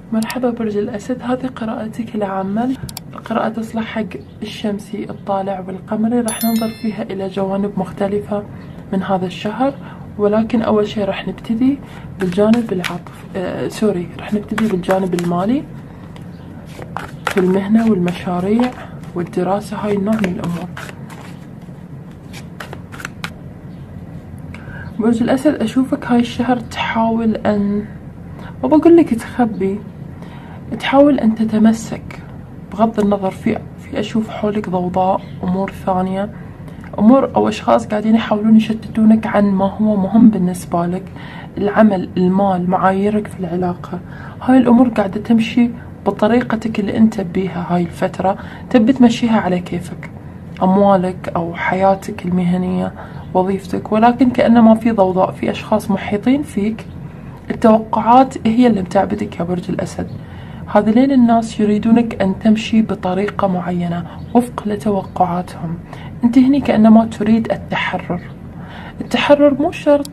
مرحبا برج الأسد، هذه قراءتك العامة. القراءة تصلح حق الشمسي، الطالع والقمري. راح ننظر فيها إلى جوانب مختلفة من هذا الشهر، ولكن أول شيء راح نبتدي بالجانب العاطفي. راح نبتدي بالجانب المالي في المهنة والمشاريع والدراسة، هاي النوع من الأمور. برج الأسد، أشوفك هاي الشهر تحاول أن، ما بقول لك تخبي، تحاول أن تتمسك بغض النظر في أشوف حولك ضوضاء، أمور ثانية، أمور أو أشخاص قاعدين يحاولون يشتتونك عن ما هو مهم بالنسبة لك. العمل، المال، معاييرك في العلاقة، هاي الأمور قاعدة تمشي بطريقتك اللي أنت بيها. هاي الفترة تبي تمشيها على كيفك، أموالك أو حياتك المهنية، وظيفتك، ولكن كأنه ما في ضوضاء، في أشخاص محيطين فيك. التوقعات هي اللي متعبتك يا برج الأسد. هذين الناس يريدونك أن تمشي بطريقة معينة وفق لتوقعاتهم. أنت هني كأنما تريد التحرر. التحرر مو شرط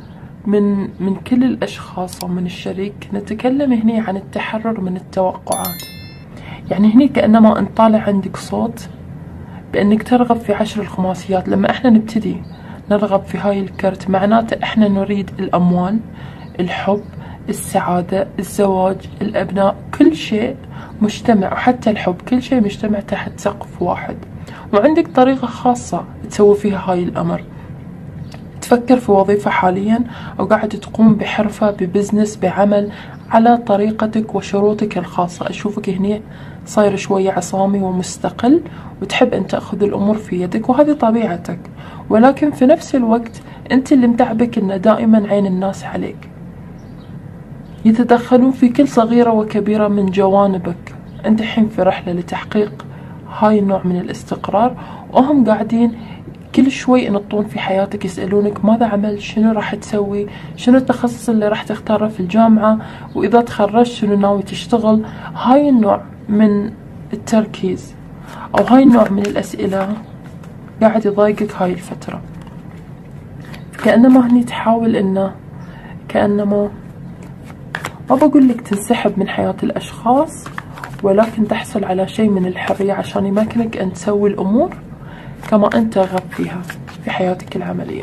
من كل الأشخاص أو من الشريك، نتكلم هني عن التحرر من التوقعات. يعني هني كأنما أنت طالع عندك صوت بأنك ترغب في 10 الخماسيات. لما احنا نبتدي نرغب في هاي الكرت، معناته احنا نريد الأموال، الحب، السعادة، الزواج، الأبناء، كل شيء مجتمع، وحتى الحب، كل شيء مجتمع تحت سقف واحد. وعندك طريقة خاصة تسوي فيها هاي الأمر. تفكر في وظيفة حاليا، أو قاعد تقوم بحرفة، ببزنس، بعمل على طريقتك وشروطك الخاصة. أشوفك هنا صاير شوية عصامي ومستقل، وتحب أن تأخذ الأمور في يدك، وهذه طبيعتك. ولكن في نفس الوقت أنت اللي متعبك أن دائما عين الناس عليك، يتدخلون في كل صغيرة وكبيرة من جوانبك. أنت الحين في رحلة لتحقيق هاي النوع من الاستقرار، وهم قاعدين كل شوي ينطون في حياتك، يسألونك ماذا عملت، شنو راح تسوي، شنو التخصص اللي راح تختاره في الجامعة، وإذا تخرجت شنو ناوي تشتغل. هاي النوع من التركيز أو هاي النوع من الأسئلة قاعد يضايقك هاي الفترة. كأنما هني تحاول إنه كأنما، ما بقول لك تنسحب من حياة الأشخاص، ولكن تحصل على شيء من الحرية عشان يمكنك أن تسوي الأمور كما أنت رغب فيها في حياتك العملية.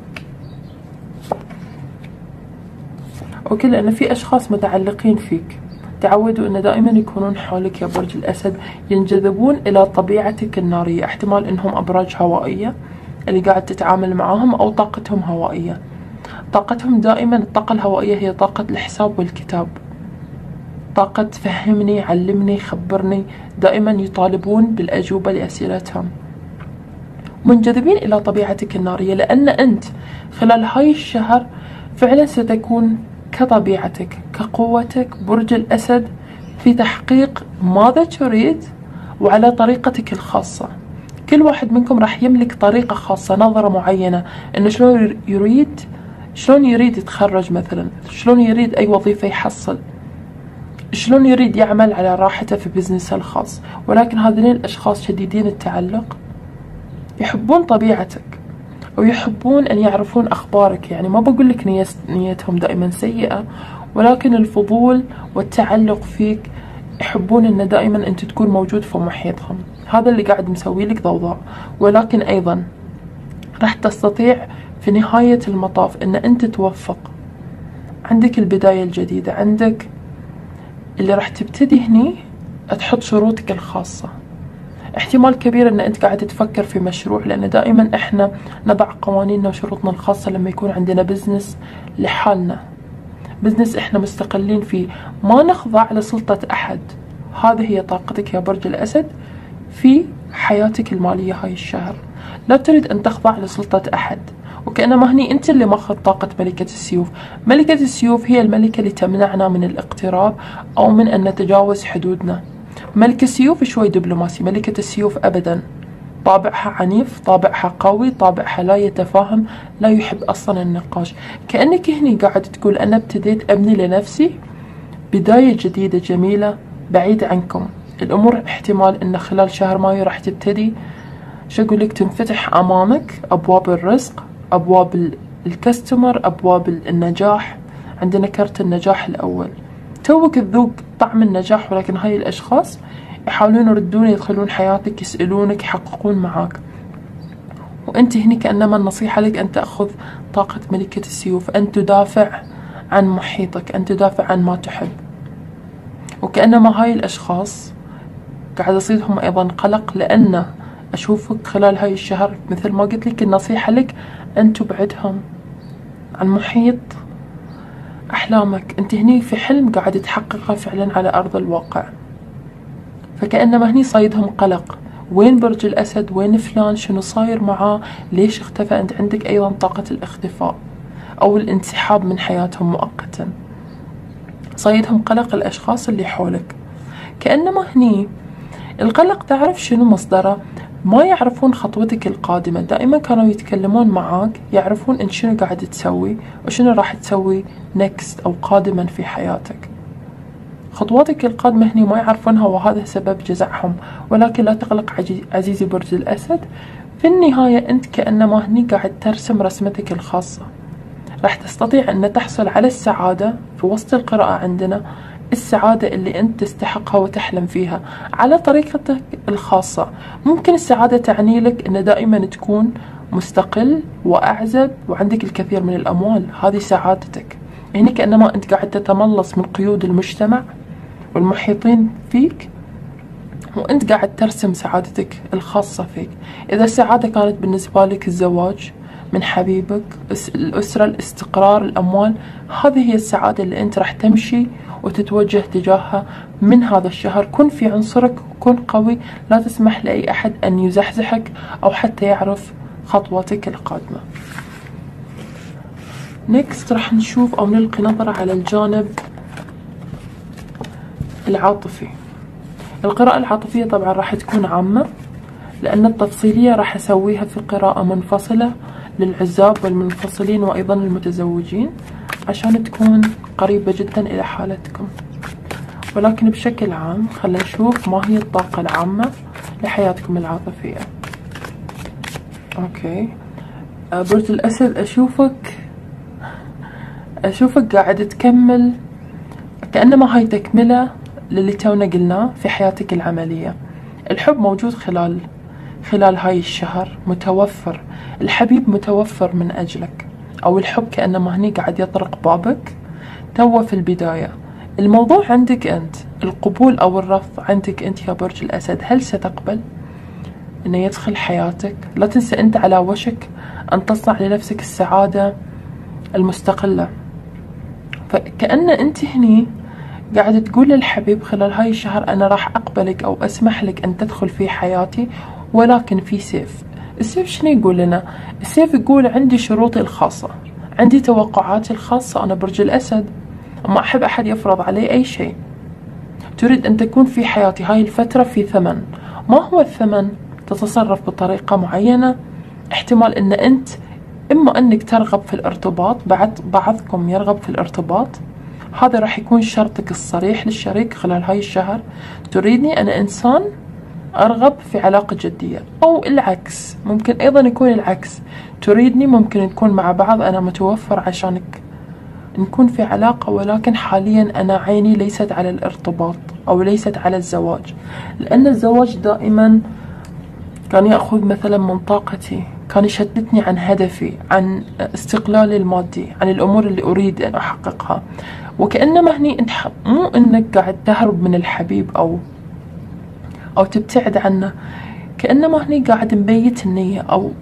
أوكي، لأن في أشخاص متعلقين فيك، تعودوا أن دائما يكونون حولك يا برج الأسد، ينجذبون إلى طبيعتك النارية. احتمال أنهم أبراج هوائية اللي قاعد تتعامل معاهم، أو طاقتهم هوائية. طاقتهم دائما، الطاقة الهوائية هي طاقة الحساب والكتاب، طاقة فهمني، علمني، خبرني. دائما يطالبون بالأجوبة لأسئلتهم، منجذبين إلى طبيعتك النارية، لأن أنت خلال هاي الشهر فعلا ستكون كطبيعتك، كقوتك برج الأسد، في تحقيق ماذا تريد وعلى طريقتك الخاصة. كل واحد منكم راح يملك طريقة خاصة، نظرة معينة، إنه شلون يريد يتخرج مثلا، شلون يريد أي وظيفة يحصل، شلون يريد يعمل على راحته في بزنسه الخاص. ولكن هذين الأشخاص شديدين التعلق، يحبون طبيعتك ويحبون أن يعرفون أخبارك. يعني ما بقول لك نيتهم دائما سيئة، ولكن الفضول والتعلق فيك، يحبون أن دائما أنت تكون موجود في محيطهم. هذا اللي قاعد مسوي لك ضوضاء. ولكن أيضا راح تستطيع في نهاية المطاف أن أنت توفق. عندك البداية الجديدة، عندك اللي راح تبتدي هني تحط شروطك الخاصة. احتمال كبير أن أنت قاعد تفكر في مشروع، لأن دائما إحنا نضع قوانيننا وشروطنا الخاصة لما يكون عندنا بزنس لحالنا، بزنس إحنا مستقلين فيه، ما نخضع لسلطة أحد. هذه هي طاقتك يا برج الأسد في حياتك المالية هاي الشهر. لا تريد أن تخضع لسلطة أحد، وكأنما هني أنت اللي ماخذ طاقة ملكة السيوف. ملكة السيوف هي الملكة اللي تمنعنا من الاقتراب أو من أن نتجاوز حدودنا. ملك السيوف شوي دبلوماسي، ملكة السيوف أبدا طابعها عنيف، طابعها قوي، طابعها لا يتفاهم، لا يحب أصلا النقاش. كأنك هني قاعد تقول أنا ابتديت أبني لنفسي بداية جديدة جميلة بعيد عنكم. الأمور احتمال أن خلال شهر مايو راح تبتدي، شو أقول لك، تنفتح أمامك أبواب الرزق، أبواب الكاستمر، أبواب النجاح. عندنا كرت النجاح الأول، توك تذوق طعم النجاح، ولكن هاي الأشخاص يحاولون يردون يدخلون حياتك، يسألونك، يحققون معاك. وأنت هني كأنما النصيحة لك أن تأخذ طاقة ملكة السيوف، أن تدافع عن محيطك، أن تدافع عن ما تحب. وكأنما هاي الأشخاص قاعد يصيدهم أيضا قلق، لأن أشوفك خلال هاي الشهر مثل ما قلت لك النصيحة لك أن تبعدهم عن محيط أحلامك. أنت هني في حلم قاعد تحققه فعلا على أرض الواقع، فكأنما هني صايدهم قلق. وين برج الأسد؟ وين فلان؟ شنو صاير معاه؟ ليش اختفى؟ أنت عندك أيضا طاقة الاختفاء أو الانسحاب من حياتهم مؤقتا. صايدهم قلق الأشخاص اللي حولك. كأنما هني القلق تعرف شنو مصدره؟ ما يعرفون خطوتك القادمة. دائما كانوا يتكلمون معاك، يعرفون انت شنو قاعد تسوي وشنو راح تسوي next أو قادما في حياتك. خطواتك القادمة هني ما يعرفونها، وهذا سبب جزعهم. ولكن لا تقلق عزيزي برج الأسد، في النهاية أنت كأنما هني قاعد ترسم رسمتك الخاصة. راح تستطيع أن تحصل على السعادة في وسط القراءة عندنا، السعادة اللي أنت تستحقها وتحلم فيها على طريقتك الخاصة. ممكن السعادة تعني لك أن دائما تكون مستقل وأعزب وعندك الكثير من الأموال، هذه سعادتك. يعني كأنما أنت قاعد تتملص من قيود المجتمع والمحيطين فيك، وأنت قاعد ترسم سعادتك الخاصة فيك. إذا السعادة كانت بالنسبة لك الزواج من حبيبك، الأسرة، الاستقرار، الأموال، هذه هي السعادة اللي أنت راح تمشي وتتوجه تجاهها من هذا الشهر. كن في عنصرك وكن قوي، لا تسمح لأي أحد أن يزحزحك أو حتى يعرف خطواتك القادمة. نيكست راح نشوف أو نلقي نظرة على الجانب العاطفي. القراءة العاطفية طبعا راح تكون عامة، لأن التفصيلية راح أسويها في قراءة منفصلة للعزاب والمنفصلين وأيضا المتزوجين، عشان تكون قريبة جدا إلى حالتكم. ولكن بشكل عام خلينا نشوف ما هي الطاقة العامة لحياتكم العاطفية. أوكي، برج الأسد، أشوفك قاعد تكمل، كأنما هاي تكملة للي تونا قلناه في حياتك العملية. الحب موجود خلال هاي الشهر، متوفر، الحبيب متوفر من أجلك، أو الحب كأنما هني قاعد يطرق بابك تو في البداية. الموضوع عندك أنت، القبول أو الرفض عندك أنت يا برج الأسد. هل ستقبل أنه يدخل حياتك؟ لا تنسى أنت على وشك أن تصنع لنفسك السعادة المستقلة. فكأن أنت هني قاعد تقول للحبيب خلال هاي الشهر أنا راح أقبلك أو أسمح لك أن تدخل في حياتي، ولكن في سيف. السيف شنو يقول لنا؟ السيف يقول عندي شروطي الخاصة، عندي توقعاتي الخاصة. أنا برج الأسد، ما أحب أحد يفرض علي أي شيء. تريد أن تكون في حياتي هاي الفترة في ثمن. ما هو الثمن؟ تتصرف بطريقة معينة. احتمال أن أنت إما أنك ترغب في الارتباط، بعضكم يرغب في الارتباط، هذا راح يكون شرطك الصريح للشريك خلال هاي الشهر. تريدني أنا إنسان أرغب في علاقة جدية، أو العكس، ممكن أيضا يكون العكس، تريدني، ممكن نكون مع بعض، أنا متوفر عشانك نكون في علاقة، ولكن حاليا أنا عيني ليست على الارتباط أو ليست على الزواج، لأن الزواج دائما كان يأخذ مثلا من طاقتي، كان يشتتني عن هدفي، عن استقلالي المادي، عن الأمور اللي أريد أن أحققها. وكأنما هني أنت مو أنك قاعد تهرب من الحبيب أو تبتعد عنه، كأنما هني قاعد مبيت النية أو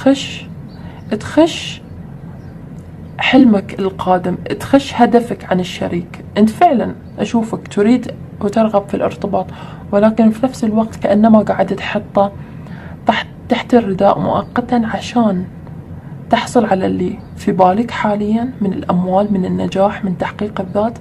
تخش حلمك القادم، تخش هدفك عن الشريك. أنت فعلا أشوفك تريد وترغب في الارتباط، ولكن في نفس الوقت كأنما قاعد تحطه تحت الرداء مؤقتا عشان تحصل على اللي في بالك حاليا من الأموال، من النجاح، من تحقيق الذات،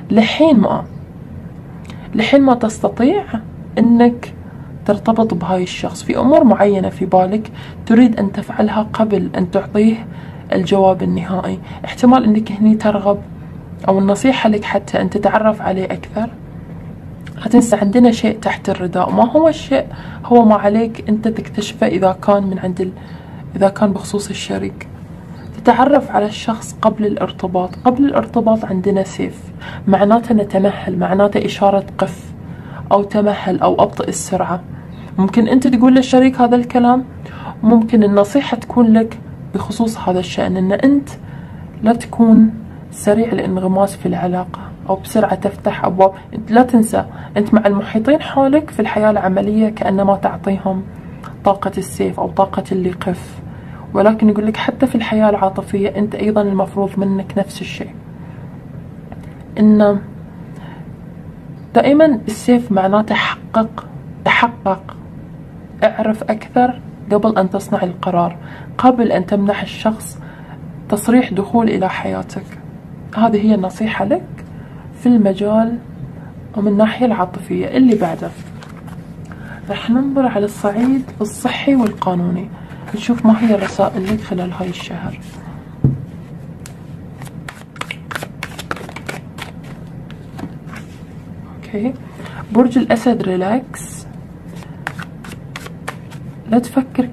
لحين ما تستطيع أنك ترتبط بهاي الشخص. في أمور معينة في بالك تريد أن تفعلها قبل أن تعطيه الجواب النهائي. احتمال أنك هني ترغب، أو النصيحة لك حتى أن تتعرف عليه أكثر. لا تنسى عندنا شيء تحت الرداء، ما هو الشيء هو ما عليك أنت تكتشفه إذا كان إذا كان بخصوص الشريك. تتعرف على الشخص قبل الارتباط. قبل الارتباط عندنا سيف، معناته نتمهل، معناته إشارة قف أو تمهل أو أبطئ السرعة. ممكن أنت تقول للشريك هذا الكلام، ممكن النصيحة تكون لك بخصوص هذا الشأن أن أنت لا تكون سريع الانغماس في العلاقة أو بسرعة تفتح أبواب. أنت لا تنسى أنت مع المحيطين حولك في الحياة العملية كأنما تعطيهم طاقة السيف أو طاقة اللي قف، ولكن يقول لك حتى في الحياة العاطفية أنت أيضا المفروض منك نفس الشيء. إن دائما السيف معناته تحقق، اعرف أكثر قبل أن تصنع القرار، قبل أن تمنح الشخص تصريح دخول إلى حياتك. هذه هي النصيحة لك في المجال ومن الناحية العاطفية. اللي بعده رح ننظر على الصعيد الصحي والقانوني، نشوف ما هي الرسائل لك خلال هاي الشهر. اوكي، برج الأسد ريلاكس، لا تفكر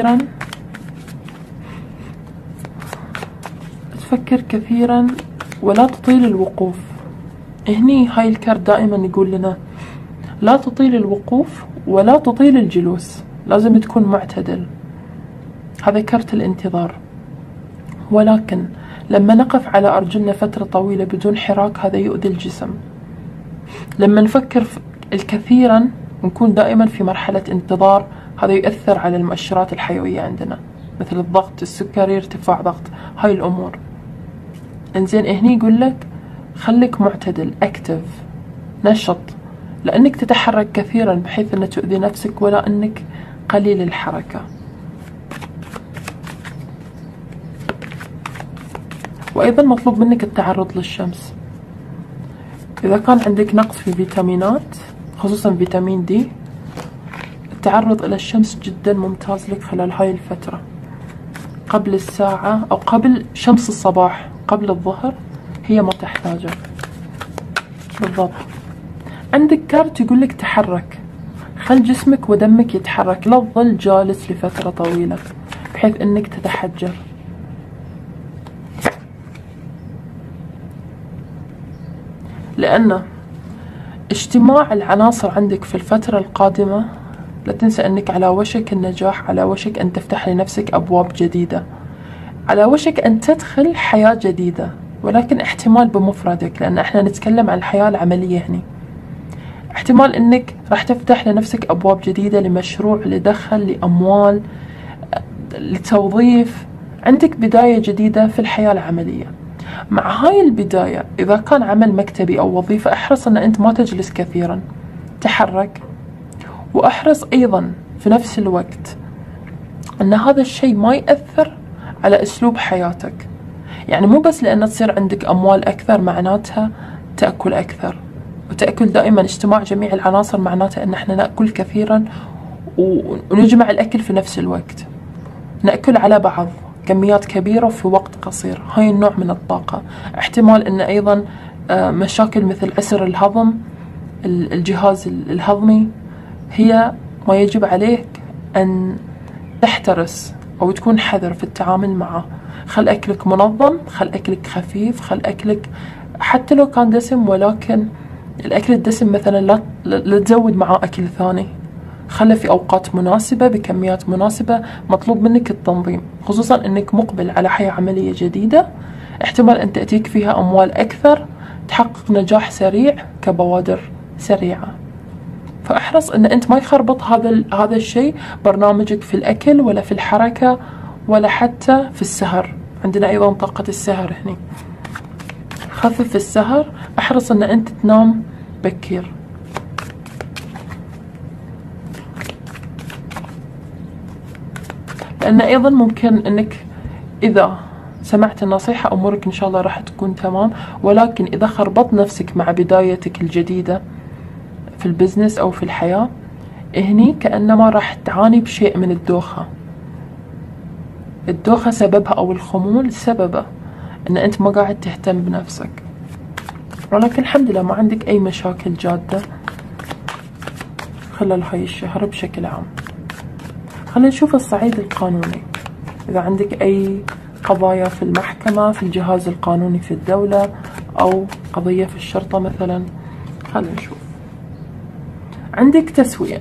كثيرا ولا تطيل الوقوف. هني هاي الكارت دائما يقول لنا لا تطيل الوقوف ولا تطيل الجلوس، لازم تكون معتدل. هذا كارت الانتظار، ولكن لما نقف على أرجلنا فترة طويلة بدون حراك هذا يؤذي الجسم. لما نفكر الكثيرا ونكون دائما في مرحلة انتظار هذا يؤثر على المؤشرات الحيوية عندنا، مثل الضغط، السكري، ارتفاع ضغط، هاي الأمور. انزين هني يقول لك خليك معتدل، اكتف، نشط، لأنك تتحرك كثيرا بحيث أن تؤذي نفسك ولا أنك قليل الحركة. وأيضا مطلوب منك التعرض للشمس. إذا كان عندك نقص في فيتامينات خصوصا فيتامين دي، التعرض إلى الشمس جدا ممتاز لك خلال هاي الفترة، قبل الساعة أو قبل شمس الصباح، قبل الظهر هي ما تحتاجه بالضبط. عندك كارت يقول لك تحرك، خل جسمك ودمك يتحرك، لا تظل جالس لفترة طويلة بحيث انك تتحجر. لأن اجتماع العناصر عندك في الفترة القادمة، لا تنسى أنك على وشك النجاح، على وشك أن تفتح لنفسك أبواب جديدة، على وشك أن تدخل حياة جديدة، ولكن احتمال بمفردك، لأن احنا نتكلم عن الحياة العملية هنا. احتمال أنك راح تفتح لنفسك أبواب جديدة لمشروع، لدخل، لأموال، لتوظيف، عندك بداية جديدة في الحياة العملية. مع هاي البداية إذا كان عمل مكتبي أو وظيفة، احرص أن أنت ما تجلس كثيرا، تحرك. وأحرص أيضا في نفس الوقت أن هذا الشيء ما يأثر على أسلوب حياتك. يعني مو بس لأن تصير عندك أموال أكثر معناتها تأكل أكثر، وتأكل دائما اجتماع جميع العناصر معناته أن احنا نأكل كثيرا ونجمع الأكل في نفس الوقت، نأكل على بعض كميات كبيرة في وقت قصير. هاي النوع من الطاقة. احتمال أن أيضا مشاكل مثل عسر الهضم، الجهاز الهضمي، هي ما يجب عليك أن تحترس أو تكون حذر في التعامل معه. خل أكلك منظم، خل أكلك خفيف، خل أكلك حتى لو كان دسم، ولكن الأكل الدسم مثلا لا تزود معاه أكل ثاني، خله في أوقات مناسبة بكميات مناسبة. مطلوب منك التنظيم، خصوصا أنك مقبل على حياة عملية جديدة، احتمال أن تأتيك فيها أموال أكثر، تحقق نجاح سريع كبوادر سريعة. فاحرص أن أنت ما يخربط هذا الشيء برنامجك في الأكل ولا في الحركة ولا حتى في السهر. عندنا أيضا طاقة السهر هنا، خفف السهر، احرص أن أنت تنام بكير. لأن أيضا ممكن أنك إذا سمعت النصيحة أمورك إن شاء الله راح تكون تمام، ولكن إذا خربطت نفسك مع بدايتك الجديدة في البزنس أو في الحياة، هني كأنما راح تعاني بشيء من الدوخة. الدوخة سببها أو الخمول سببه أن أنت ما قاعد تهتم بنفسك، ولكن الحمد لله ما عندك أي مشاكل جادة خلال هاي الشهر بشكل عام. خلينا نشوف الصعيد القانوني، إذا عندك أي قضايا في المحكمة، في الجهاز القانوني في الدولة، أو قضية في الشرطة مثلا. خلينا نشوف. عندك تسوية.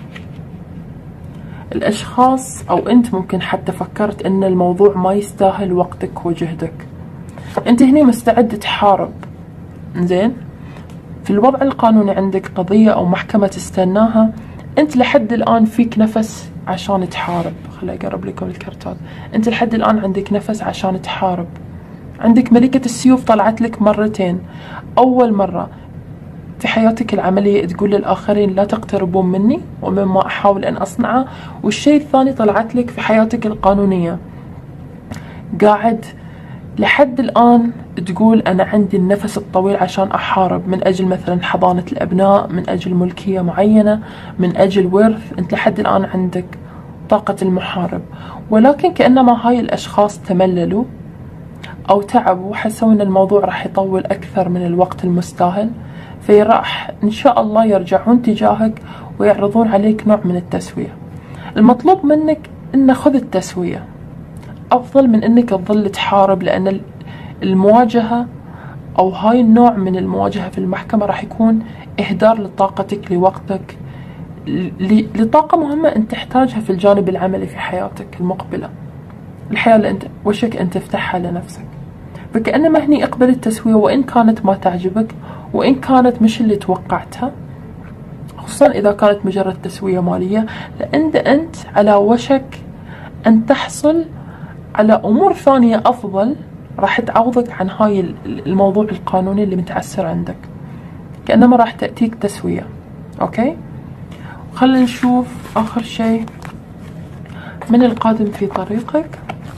الأشخاص أو أنت ممكن حتى فكرت أن الموضوع ما يستاهل وقتك وجهدك، أنت هنا مستعد تحارب. زين، في الوضع القانوني عندك قضية أو محكمة تستناها، أنت لحد الآن فيك نفس عشان تحارب. خليني أقرب لكم الكرتات. أنت لحد الآن عندك نفس عشان تحارب. عندك ملكة السيوف طلعت لك مرتين. أول مرة في حياتك العملية تقول للآخرين لا تقتربون مني ومما أحاول أن أصنعه. والشيء الثاني طلعت لك في حياتك القانونية، قاعد لحد الآن تقول أنا عندي النفس الطويل عشان أحارب من أجل مثلا حضانة الأبناء، من أجل ملكية معينة، من أجل ورث. أنت لحد الآن عندك طاقة المحارب، ولكن كأنما هاي الأشخاص تمللوا أو تعبوا، حسوا أن الموضوع راح يطول أكثر من الوقت المستاهل، فراح إن شاء الله يرجعون تجاهك ويعرضون عليك نوع من التسوية. المطلوب منك إن خذ التسوية أفضل من إنك تظل تحارب، لأن المواجهة أو هاي النوع من المواجهة في المحكمة راح يكون إهدار لطاقتك، لوقتك، لطاقة مهمة أنت تحتاجها في الجانب العملي في حياتك المقبلة، الحياة اللي أنت وشك أن تفتحها لنفسك. فكأنما هني اقبل التسوية وإن كانت ما تعجبك، وإن كانت مش اللي توقعتها، خصوصا إذا كانت مجرد تسوية مالية، لأن أنت على وشك أن تحصل على أمور ثانية أفضل راح تعوضك عن هاي الموضوع القانوني اللي متعسر عندك. كأنما راح تأتيك تسوية. أوكي، خلينا نشوف آخر شيء من القادم في طريقك،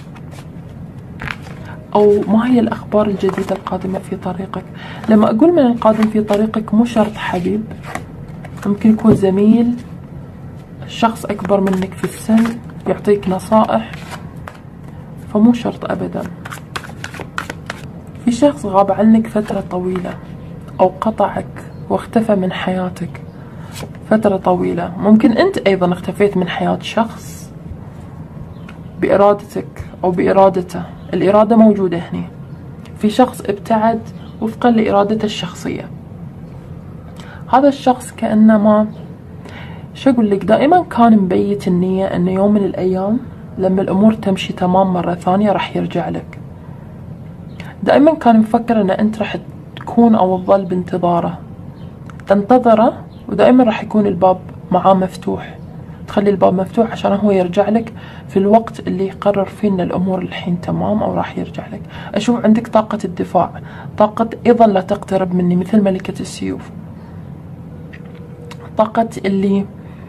أو ما هي الأخبار الجديدة القادمة في طريقك. لما أقول من القادم في طريقك مو شرط حبيب، ممكن يكون زميل، شخص أكبر منك في السن يعطيك نصائح، فمو شرط أبدا. في شخص غاب عنك فترة طويلة أو قطعك واختفى من حياتك فترة طويلة. ممكن أنت أيضا اختفيت من حياة شخص بإرادتك أو بإرادته. الإرادة موجودة هنا. في شخص ابتعد وفقا لإرادته الشخصية. هذا الشخص كأنما شو أقول لك، دائما كان مبيت النية أن يوم من الأيام لما الأمور تمشي تمام مرة ثانية راح يرجع لك. دائما كان مفكر أن أنت راح تكون أو تظل بانتظاره، تنتظره، ودائما راح يكون الباب معاه مفتوح. تخلي الباب مفتوح عشان هو يرجع لك في الوقت اللي يقرر فيه ان الامور الحين تمام او راح يرجع لك. اشوف عندك طاقة الدفاع، طاقة ايضا لا تقترب مني مثل ملكة السيوف، طاقة اللي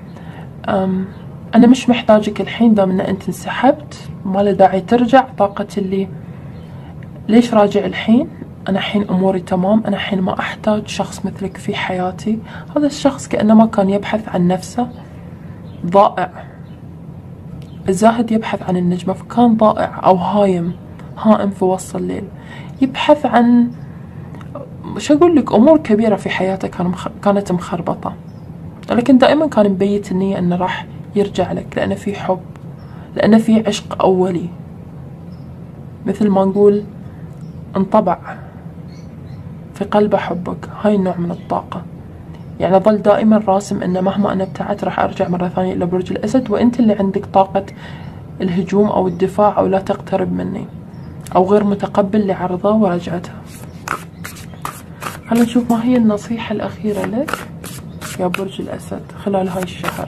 انا مش محتاجك الحين دام ان انت انسحبت، ما له داعي ترجع. طاقة اللي ليش راجع الحين، انا الحين اموري تمام، انا الحين ما احتاج شخص مثلك في حياتي. هذا الشخص كأنما كان يبحث عن نفسه، ضائع. الزاهد يبحث عن النجمة، فكان ضائع أو هائم في وسط الليل، يبحث عن شو أقول لك أمور كبيرة في حياته كانت مخربطة، لكن دائما كان مبيت النية أنه راح يرجع لك، لأنه في حب، لأنه في عشق أولي، مثل ما نقول انطبع في قلبه حبك. هاي النوع من الطاقة، يعني ظل دائما راسم أن مهما أنا ابتعدت راح أرجع مرة ثانية إلى برج الأسد، وأنت اللي عندك طاقة الهجوم أو الدفاع أو لا تقترب مني، أو غير متقبل لعرضه ورجعته. خلينا نشوف ما هي النصيحة الأخيرة لك يا برج الأسد خلال هاي الشهر.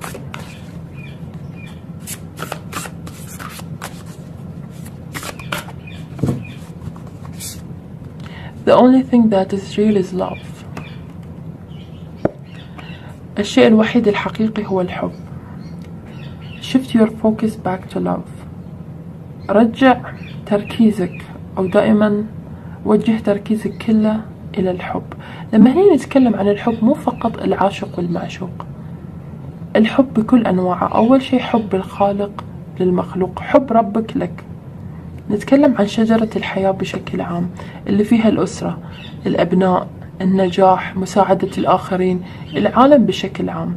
The only thing that is real is love. الشيء الوحيد الحقيقي هو الحب. Shift your focus back to love. رجع تركيزك أو دائما وجه تركيزك كله إلى الحب. لما هنا نتكلم عن الحب مو فقط العاشق والمعشوق، الحب بكل أنواعه. أول شيء حب الخالق للمخلوق، حب ربك لك. نتكلم عن شجرة الحياة بشكل عام اللي فيها الأسرة، الأبناء، النجاح، مساعدة الآخرين، العالم بشكل عام.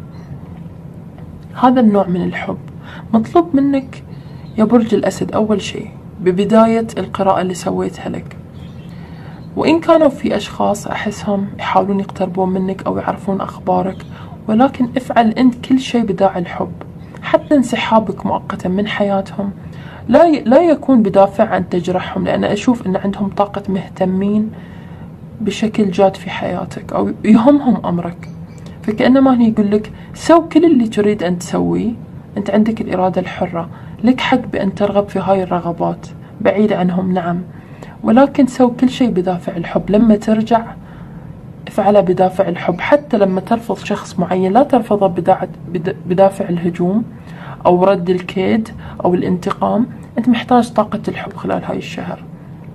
هذا النوع من الحب مطلوب منك يا برج الأسد. أول شيء ببداية القراءة اللي سويتها لك. وإن كانوا في أشخاص أحسهم يحاولون يقتربون منك أو يعرفون أخبارك، ولكن افعل أنت كل شيء بداعي الحب. حتى انسحابك مؤقتا من حياتهم لا يكون بدافع أن تجرحهم، لأن أشوف أن عندهم طاقة مهتمين بشكل جاد في حياتك أو يهمهم أمرك. فكأنما هني يقول لك سو كل اللي تريد أن تسويه، أنت عندك الإرادة الحرة، لك حق بأن ترغب في هاي الرغبات بعيد عنهم، نعم، ولكن سو كل شيء بدافع الحب. لما ترجع افعله بدافع الحب. حتى لما ترفض شخص معين لا ترفضه بدافع الهجوم أو رد الكيد أو الانتقام. أنت محتاج طاقة الحب خلال هاي الشهر،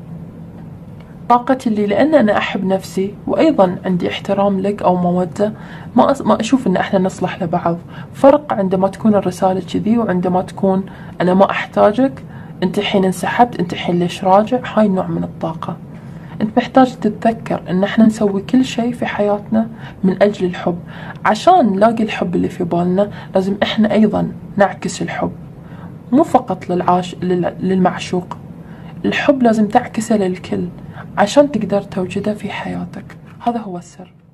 طاقة اللي لأن أنا أحب نفسي وأيضا عندي احترام لك أو مودة، ما أشوف أن احنا نصلح لبعض. فرق عندما تكون الرسالة كذي وعندما تكون أنا ما أحتاجك، أنت حين انسحبت، أنت حين ليش راجع. هاي النوع من الطاقة. أنت محتاج تتذكر أن احنا نسوي كل شيء في حياتنا من أجل الحب. عشان نلاقي الحب اللي في بالنا لازم احنا أيضا نعكس الحب، مو فقط للمعشوق. الحب لازم تعكسه للكل عشان تقدر توجده في حياتك. هذا هو السر.